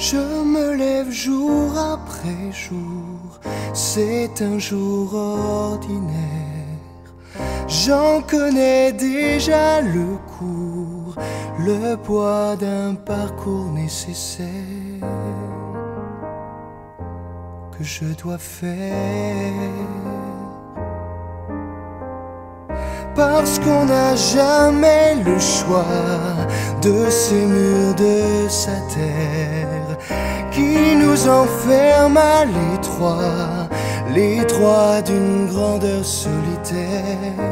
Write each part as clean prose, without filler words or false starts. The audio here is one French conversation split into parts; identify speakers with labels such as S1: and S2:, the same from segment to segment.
S1: Je me lève jour après jour, c'est un jour ordinaire. J'en connais déjà le cours, le poids d'un parcours nécessaire que je dois faire. Parce qu'on n'a jamais le choix de ces murs de sa terre qui nous enferment à l'étroit d'une grandeur solitaire.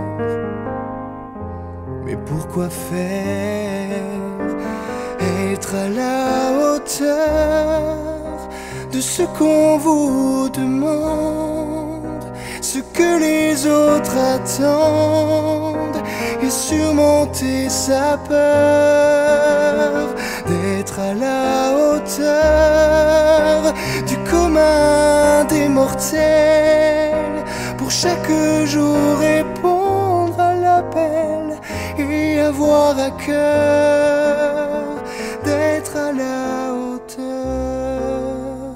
S1: Mais pourquoi faire? Être à la hauteur de ce qu'on vous demande, ce que les autres attendent, et surmonter sa peur d'être à la hauteur du commun des mortels, pour chaque jour répondre à l'appel et avoir à cœur d'être à la hauteur.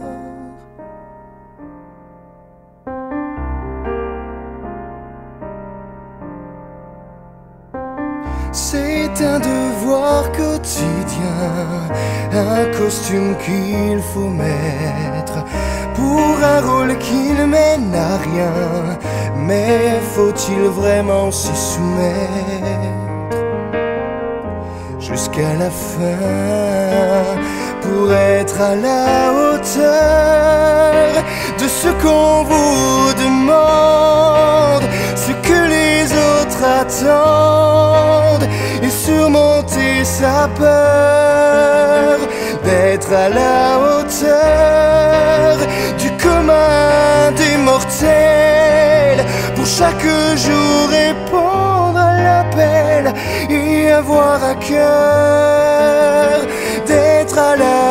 S1: C'est un devoir quotidien, un costume qu'il faut mettre pour un rôle qui ne mène à rien. Mais faut-il vraiment s'y soumettre jusqu'à la fin pour être à la hauteur de ce qu'on vous demande, ce que les autres attendent, et surmonter sa peur d'être à la hauteur du commun des mortels, pour chaque jour répondre à l'appel et avoir à cœur d'être à la